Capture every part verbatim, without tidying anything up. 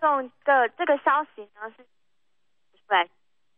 众的这个消息呢是出来。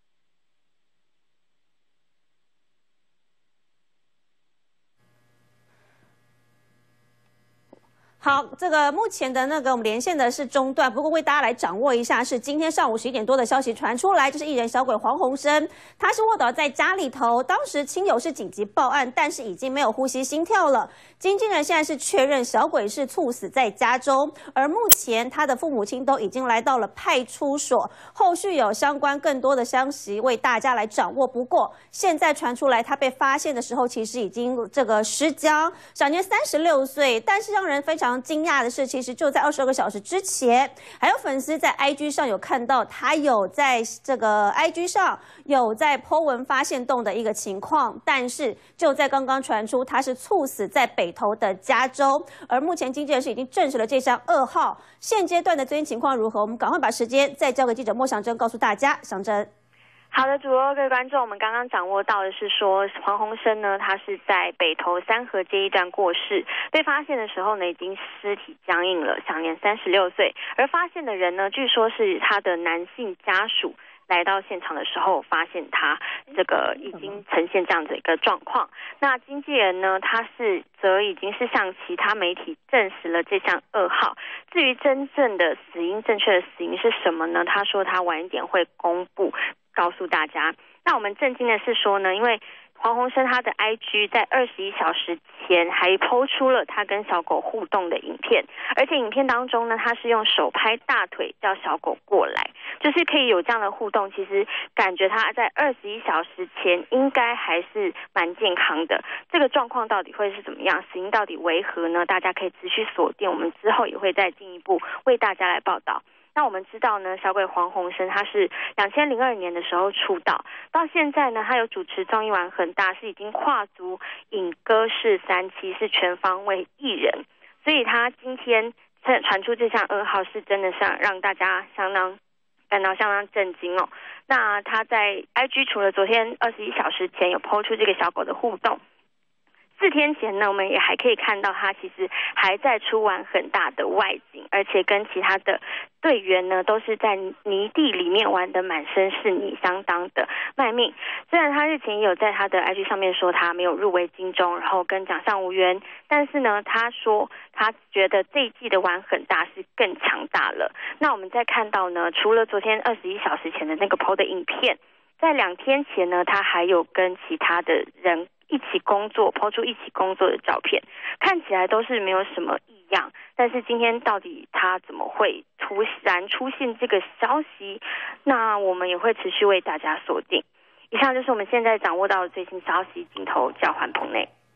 好，这个目前的那个我们连线的是中断，不过为大家来掌握一下，是今天上午十一点多的消息传出来，就是艺人小鬼黄鸿升，他是卧倒在家里头，当时亲友是紧急报案，但是已经没有呼吸心跳了。经纪人现在是确认小鬼是猝死在家中，而目前他的父母亲都已经来到了派出所，后续有相关更多的消息为大家来掌握。不过现在传出来，他被发现的时候其实已经这个失焦，享年三十六岁，但是让人非常惊讶的是，其实就在二十二个小时之前，还有粉丝在 I G 上有看到他有在这个 I G 上有在 po 文发现动的一个情况，但是就在刚刚传出他是猝死在北投的加州，而目前经纪人是已经证实了这项噩耗。现阶段的最新情况如何？我们赶快把时间再交给记者莫祥珍告诉大家。祥珍。 好的，主播各位观众，我们刚刚掌握到的是说，黄鸿升呢，他是在北投三河街一段过世，被发现的时候呢，已经尸体僵硬了，享年三十六岁。而发现的人呢，据说是他的男性家属。来到现场的时候，发现他这个已经呈现这样的一个状况。那经纪人呢，他是则已经是向其他媒体证实了这项噩耗。至于真正的死因，正确的死因是什么呢？他说他晚一点会公布，告诉大家。那我们震惊的是说呢，因为黄鸿升他的 I G 在二十一小时前还po出了他跟小狗互动的影片，而且影片当中呢，他是用手拍大腿叫小狗过来，就是可以有这样的互动。其实感觉他在二十一小时前应该还是蛮健康的。这个状况到底会是怎么样？死因到底为何呢？大家可以持续锁定，我们之后也会再进一步为大家来报道。那我们知道呢，小鬼黄鸿升他是两千零二年的时候出道，到现在呢，他有主持综艺玩很大，是已经跨足影歌视三栖，是全方位艺人。所以他今天传出这项噩耗，是真的让让大家相当感到相当震惊哦。那他在 I G 除了昨天二十一小时前有 po 出这个小狗的互动。四天前呢，我们也还可以看到他其实还在出玩很大的外景，而且跟其他的队员呢都是在泥地里面玩的满身是泥，相当的卖命。虽然他日前也有在他的 I G 上面说他没有入围金钟，然后跟奖项无缘，但是呢，他说他觉得这一季的玩很大是更强大了。那我们再看到呢，除了昨天二十一小时前的那个 P O 的影片，在两天前呢，他还有跟其他的人一起工作，抛出一起工作的照片，看起来都是没有什么异样。但是今天到底他怎么会突然出现这个消息？那我们也会持续为大家锁定。以上就是我们现在掌握到的最新消息，镜头交还棚内。